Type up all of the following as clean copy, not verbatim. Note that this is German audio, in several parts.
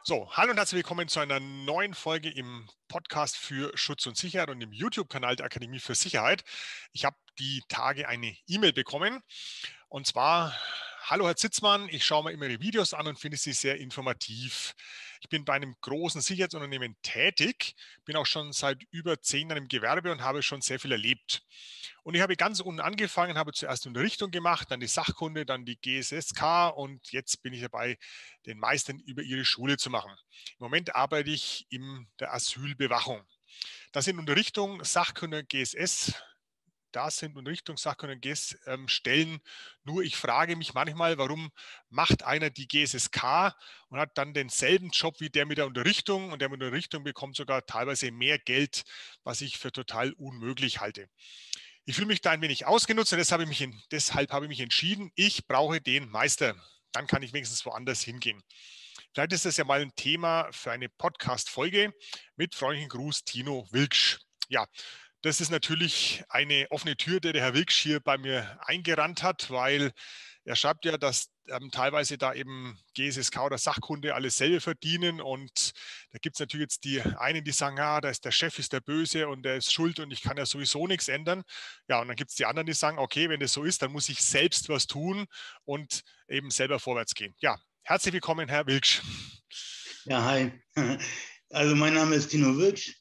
So, hallo und herzlich willkommen zu einer neuen Folge im Podcast für Schutz und Sicherheit und im YouTube-Kanal der Akademie für Sicherheit. Ich habe die Tage eine E-Mail bekommen und zwar: Hallo Herr Zitzmann, ich schaue mir immer Ihre Videos an und finde sie sehr informativ. Ich bin bei einem großen Sicherheitsunternehmen tätig, bin auch schon seit über 10 Jahren im Gewerbe und habe schon sehr viel erlebt. Und ich habe ganz unten angefangen, habe zuerst Unterrichtung gemacht, dann die Sachkunde, dann die GSSK und jetzt bin ich dabei, den Meistern über ihre Schule zu machen. Im Moment arbeite ich in der Asylbewachung. Das sind Unterrichtung, Sachkunde, GSS. Das sind Unterrichtung, Sachkunde, GS Stellen. Nur ich frage mich manchmal, warum macht einer die GSSK und hat dann denselben Job wie der mit der Unterrichtung, und der mit der Unterrichtung bekommt sogar teilweise mehr Geld, was ich für total unmöglich halte. Ich fühle mich da ein wenig ausgenutzt und deshalb habe ich mich entschieden, ich brauche den Meister. Dann kann ich wenigstens woanders hingehen. Vielleicht ist das ja mal ein Thema für eine Podcast-Folge. Mit freundlichen Gruß, Tino Wilksch. Ja, das ist natürlich eine offene Tür, die der Herr Wilksch hier bei mir eingerannt hat, weil er schreibt ja, dass teilweise da eben GSSK oder Sachkunde alles selber verdienen, und da gibt es natürlich jetzt die einen, die sagen, da ist der Chef ist der Böse und der ist schuld und ich kann ja sowieso nichts ändern. Ja, und dann gibt es die anderen, die sagen, okay, wenn das so ist, dann muss ich selbst was tun und eben selber vorwärts gehen. Ja, herzlich willkommen, Herr Wilksch. Ja, hi. Also mein Name ist Tino Wilksch,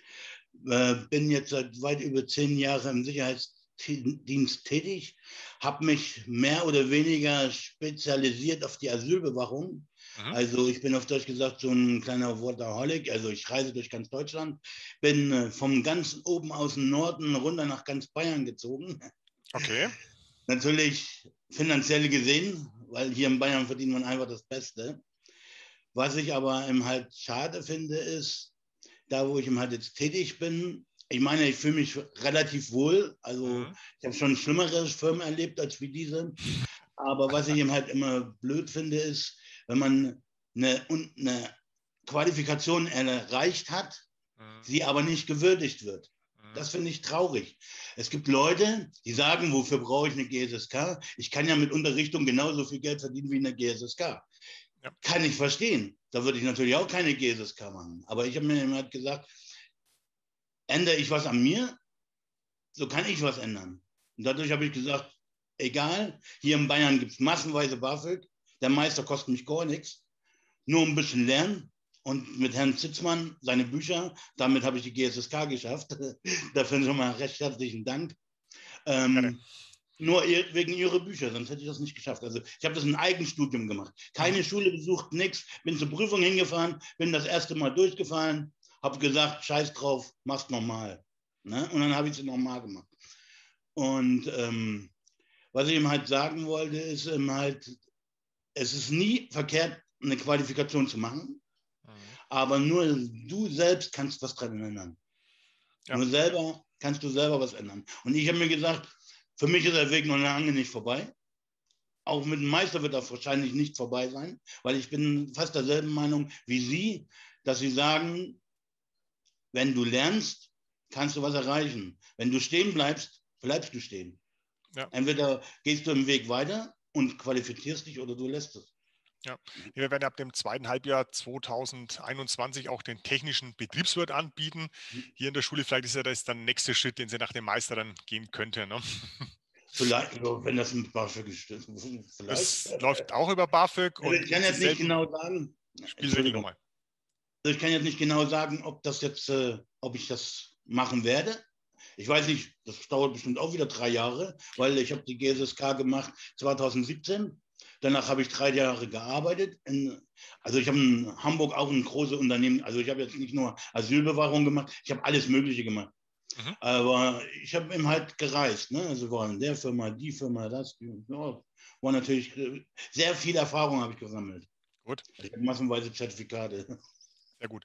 bin jetzt seit weit über 10 Jahren im Sicherheitsdienst tätig, habe mich mehr oder weniger spezialisiert auf die Asylbewachung. Mhm. Also ich bin auf Deutsch gesagt so ein kleiner Workaholic, also ich reise durch ganz Deutschland, bin vom ganz oben aus dem Norden runter nach ganz Bayern gezogen. Okay. Natürlich finanziell gesehen, weil hier in Bayern verdient man einfach das Beste. Was ich aber eben halt schade finde, ist, da wo ich eben halt jetzt tätig bin, ich meine, ich fühle mich relativ wohl. Also Mhm. ich habe schon schlimmere Firmen erlebt als wie diese. Aber was ich eben halt immer blöd finde, ist, wenn man eine Qualifikation erreicht hat, Mhm. sie aber nicht gewürdigt wird. Mhm. Das finde ich traurig. Es gibt Leute, die sagen, wofür brauche ich eine GSSK? Ich kann ja mit Unterrichtung genauso viel Geld verdienen wie eine GSSK. Ja. Kann ich verstehen. Da würde ich natürlich auch keine GSSK machen. Aber ich habe mir immer gesagt, ändere ich was an mir, so kann ich was ändern. Und dadurch habe ich gesagt, egal, hier in Bayern gibt es massenweise BAföG, der Meister kostet mich gar nichts, nur ein bisschen lernen. Und mit Herrn Zitzmann, seine Bücher, damit habe ich die GSSK geschafft. Dafür schon mal recht herzlichen Dank. Gerne. Ähm, nur wegen ihrer Bücher, sonst hätte ich das nicht geschafft. Also ich habe das in Eigenstudium gemacht. Mhm. Keine Schule besucht, nichts. Bin zur Prüfung hingefahren, bin das erste Mal durchgefallen, habe gesagt, scheiß drauf, mach's nochmal. Ne? Und dann habe ich es nochmal gemacht. Und was ich ihm halt sagen wollte, ist halt, es ist nie verkehrt, eine Qualifikation zu machen, Mhm. aber nur du selbst kannst was dran ändern. Ja. Nur selber kannst du selber was ändern. Und ich habe mir gesagt, für mich ist der Weg noch lange nicht vorbei. Auch mit dem Meister wird das wahrscheinlich nicht vorbei sein, weil ich bin fast derselben Meinung wie Sie, dass Sie sagen, wenn du lernst, kannst du was erreichen. Wenn du stehen bleibst, bleibst du stehen. Ja. Entweder gehst du im Weg weiter und qualifizierst dich oder du lässt es. Ja. Wir werden ab dem zweiten Halbjahr 2021 auch den technischen Betriebswirt anbieten. Hier in der Schule, vielleicht ist ja das dann der nächste Schritt, den Sie nach dem Meister dann gehen könnte. Ne? Vielleicht, wenn das ein BAföG ist, vielleicht. Das läuft auch über BAföG Also und ich gibt kann es jetzt nicht dieselben genau sagen, Spielregeln Entschuldigung, nochmal. also ich kann jetzt nicht genau sagen, ob das jetzt, ob ich das machen werde. Ich weiß nicht, das dauert bestimmt auch wieder 3 Jahre, weil ich habe die GSSK gemacht 2017. Danach habe ich 3 Jahre gearbeitet. Also ich habe in Hamburg auch ein großes Unternehmen. Also ich habe jetzt nicht nur Asylbewahrung gemacht, ich habe alles Mögliche gemacht. Mhm. Aber ich habe eben halt gereist. Ne? Also war in der Firma, die Firma, das. Ja, war natürlich sehr viel Erfahrung habe ich gesammelt. Gut. Ich habe massenweise Zertifikate. Sehr gut.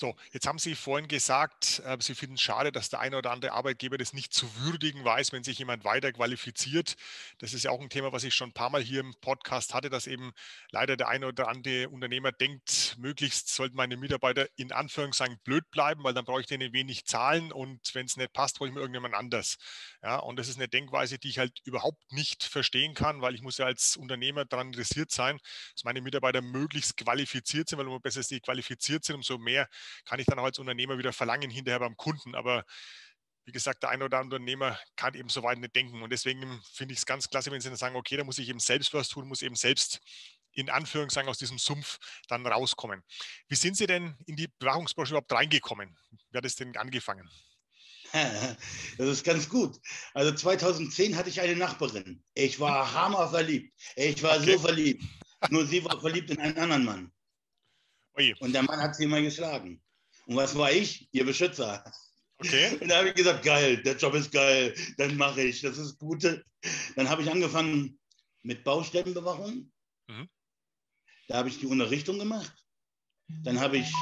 So, jetzt haben Sie vorhin gesagt, Sie finden es schade, dass der eine oder andere Arbeitgeber das nicht zu würdigen weiß, wenn sich jemand weiter qualifiziert. Das ist ja auch ein Thema, was ich schon ein paar Mal hier im Podcast hatte, dass eben leider der eine oder andere Unternehmer denkt, möglichst sollten meine Mitarbeiter in Anführungszeichen blöd bleiben, weil dann brauche ich denen wenig zahlen und wenn es nicht passt, hole ich mir irgendjemand anders. Ja, und das ist eine Denkweise, die ich halt überhaupt nicht verstehen kann, weil ich muss ja als Unternehmer daran interessiert sein, dass meine Mitarbeiter möglichst qualifiziert sind, weil umso besser sie qualifiziert sind, umso mehr kann ich dann auch als Unternehmer wieder verlangen hinterher beim Kunden. Aber wie gesagt, der eine oder andere Unternehmer kann eben so weit nicht denken. Und deswegen finde ich es ganz klasse, wenn sie dann sagen, okay, da muss ich eben selbst was tun, muss eben selbst in Anführungszeichen aus diesem Sumpf dann rauskommen. Wie sind Sie denn in die Bewachungsbranche überhaupt reingekommen? Wie hat es denn angefangen? Das ist ganz gut. Also 2010 hatte ich eine Nachbarin. Ich war hammerverliebt. Ich war Okay. so verliebt. Nur sie war verliebt in einen anderen Mann. Oje. Und der Mann hat sie immer geschlagen. Und was war ich? Ihr Beschützer. Okay. Und da habe ich gesagt, geil, der Job ist geil, dann mache ich, das ist Gute. Dann habe ich angefangen mit Baustellenbewachung. Mhm. Da habe ich die Unterrichtung gemacht. Dann habe ich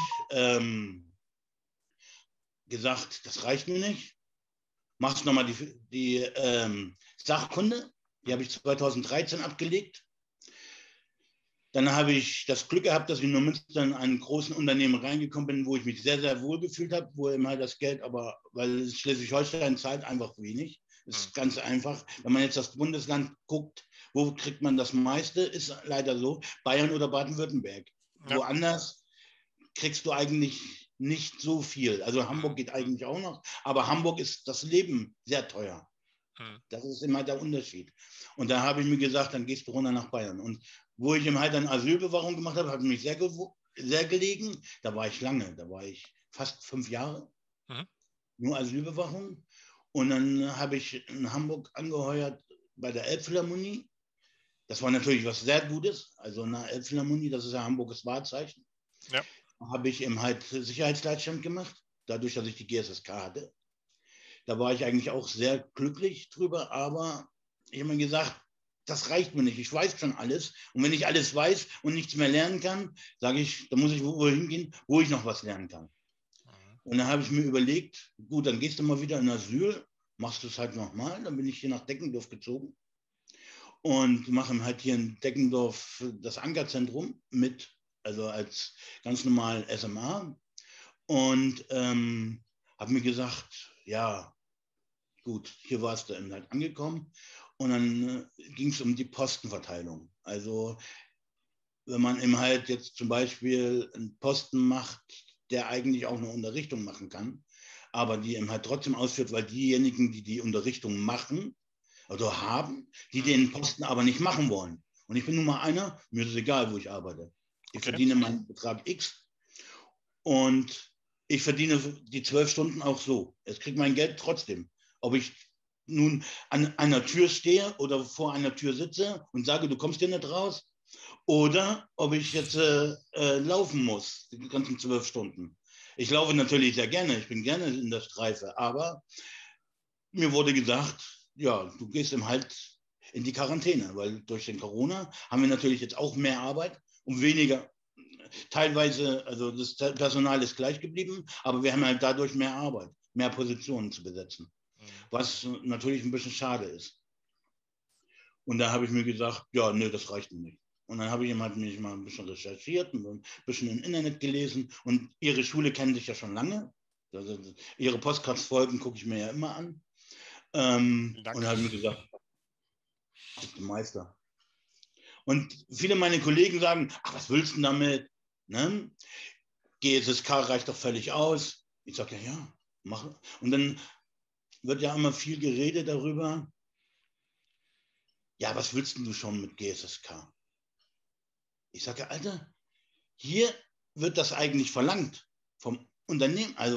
gesagt, das reicht mir nicht. Machst nochmal die Sachkunde. Die habe ich 2013 abgelegt. Dann habe ich das Glück gehabt, dass ich in Neumünster in einen großen Unternehmen reingekommen bin, wo ich mich sehr, sehr wohl gefühlt habe, wo immer das Geld, aber weil Schleswig-Holstein zahlt einfach wenig. Das Mhm. ist ganz einfach. Wenn man jetzt das Bundesland guckt, wo kriegt man das meiste, ist leider so, Bayern oder Baden-Württemberg. Ja. Woanders kriegst du eigentlich nicht so viel. Also Hamburg geht Mhm. eigentlich auch noch, aber Hamburg ist das Leben sehr teuer. Mhm. Das ist immer der Unterschied. Und da habe ich mir gesagt, dann gehst du runter nach Bayern. Und wo ich halt dann Asylbewachung gemacht habe, hat mich sehr gelegen. Da war ich lange, da war ich fast 5 Jahre, Mhm. nur Asylbewachung. Und dann habe ich in Hamburg angeheuert bei der Elbphilharmonie. Das war natürlich was sehr Gutes. Also eine Elbphilharmonie, das ist ja Hamburgs Wahrzeichen. Ja. Da habe ich eben halt Sicherheitsleitstand gemacht, dadurch, dass ich die GSSK hatte. Da war ich eigentlich auch sehr glücklich drüber, aber ich habe mir gesagt, das reicht mir nicht. Ich weiß schon alles. Und wenn ich alles weiß und nichts mehr lernen kann, sage ich, dann muss ich wohin gehen, wo ich noch was lernen kann. Mhm. Und dann habe ich mir überlegt, gut, dann gehst du mal wieder in Asyl, machst du es halt nochmal. Dann bin ich hier nach Deckendorf gezogen und mache halt hier in Deckendorf das Ankerzentrum mit, also als ganz normal SMA. Und habe mir gesagt, ja, gut, hier warst du dann halt angekommen und dann ging es um die Postenverteilung. Also wenn man eben halt jetzt zum Beispiel einen Posten macht, der eigentlich auch eine Unterrichtung machen kann, aber die eben halt trotzdem ausführt, weil diejenigen, die die Unterrichtung machen oder haben, die Mhm. den Posten aber nicht machen wollen. Und ich bin nun mal einer, mir ist es egal, wo ich arbeite. Ich Okay. verdiene meinen Betrag X und ich verdiene die 12 Stunden auch so. Es kriegt mein Geld trotzdem. Ob ich nun an einer Tür stehe oder vor einer Tür sitze und sage, du kommst hier nicht raus, oder ob ich jetzt laufen muss, die ganzen 12 Stunden. Ich laufe natürlich sehr gerne, ich bin gerne in der Streife, aber mir wurde gesagt, ja, du gehst im halt in die Quarantäne, weil durch den Corona haben wir natürlich jetzt auch mehr Arbeit und weniger. Teilweise, also das Personal ist gleich geblieben, aber wir haben halt dadurch mehr Arbeit, mehr Positionen zu besetzen, Mhm. was natürlich ein bisschen schade ist. Und da habe ich mir gesagt, ja, nö, das reicht mir nicht. Und dann habe ich halt mich mal ein bisschen recherchiert und ein bisschen im Internet gelesen. Und ihre Schule kennen sich ja schon lange. Also ihre Postcards-Folgen gucke ich mir ja immer an. Vielen Und Dank. da habe ich mir gesagt, das ist der Meister. Und viele meiner Kollegen sagen, ach, was willst du denn damit? Ne? GSSK reicht doch völlig aus. Ich sage, ja, ja, mach. Und dann wird ja immer viel geredet darüber, ja, was willst denn du schon mit GSSK? Ich sage, Alter, hier wird das eigentlich verlangt vom Unternehmen, also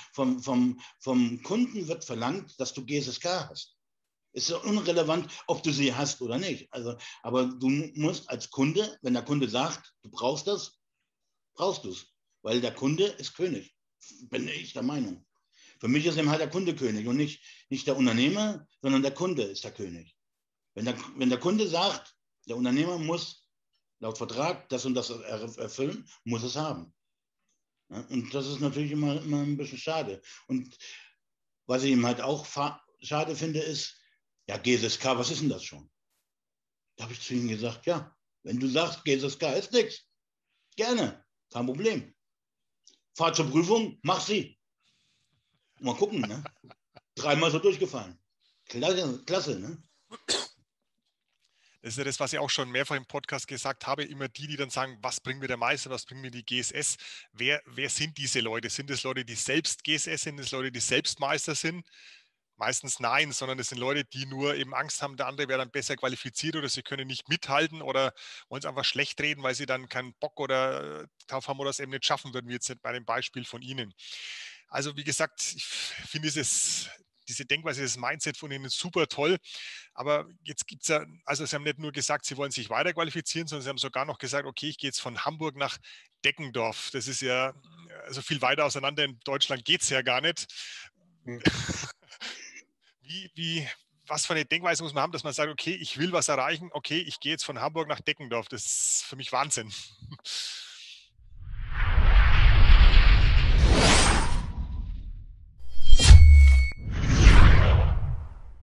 vom Kunden wird verlangt, dass du GSSK hast. Ist ja unrelevant, ob du sie hast oder nicht. Also, aber du musst als Kunde, wenn der Kunde sagt, du brauchst das, brauchst du es. Weil der Kunde ist König. Bin ich der Meinung. Für mich ist eben halt der Kunde König und nicht der Unternehmer, sondern der Kunde ist der König. Wenn der Kunde sagt, der Unternehmer muss laut Vertrag das und das erfüllen, muss es haben. Ja, und das ist natürlich immer ein bisschen schade. Und was ich ihm halt auch schade finde, ist, ja, GSSK, was ist denn das schon? Da habe ich zu ihm gesagt, ja, wenn du sagst, GSSK ist nichts, gerne, kein Problem. Fahr zur Prüfung, mach sie. Mal gucken, ne? 3-mal so durchgefallen. Klasse, klasse, ne? Das ist ja das, was ich auch schon mehrfach im Podcast gesagt habe. Immer die dann sagen, was bringt mir der Meister, was bringt mir die GSS? Wer sind diese Leute? Sind es Leute, die selbst GSS sind? Sind es Leute, die selbst Meister sind? Meistens nein, sondern es sind Leute, die nur eben Angst haben, der andere wäre dann besser qualifiziert oder sie können nicht mithalten oder wollen es einfach schlecht reden, weil sie dann keinen Bock oder drauf haben oder es eben nicht schaffen würden, wie jetzt bei dem Beispiel von Ihnen. Also wie gesagt, ich finde diese Denkweise, dieses Mindset von Ihnen super toll. Aber jetzt gibt es ja, also Sie haben nicht nur gesagt, Sie wollen sich weiter qualifizieren, sondern Sie haben sogar noch gesagt, okay, ich gehe jetzt von Hamburg nach Deckendorf. Das ist ja, also viel weiter auseinander in Deutschland geht es ja gar nicht. Hm. Wie, was für eine Denkweise muss man haben, dass man sagt, okay, ich will was erreichen, okay, ich gehe jetzt von Hamburg nach Deckendorf. Das ist für mich Wahnsinn.